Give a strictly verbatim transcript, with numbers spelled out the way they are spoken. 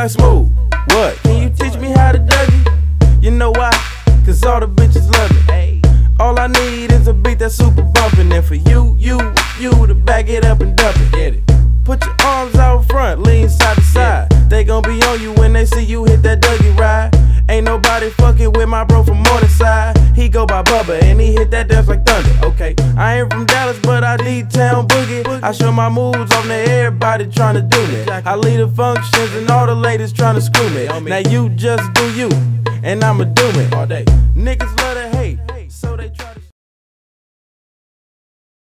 like Smooth. What? Can you teach me how to Dougie? You know why? Cause all the bitches love me. All I need is a beat that's super bumpin'. And for you, you, you to back it up and dump it. Get it. Put your arms out front, lean side to side. They gon' be on you when they see you hit that Dougie ride. Ain't nobody fucking with my bro from Morningside. He go by Bubba and he hit that dance like thunder. Okay, I ain't from Dallas, but I D-town boogie. I show my moves on to everybody tryna do me. I lead the functions and all the ladies tryna screw me. Now you just do you, and I'ma do it all day. Niggas love that.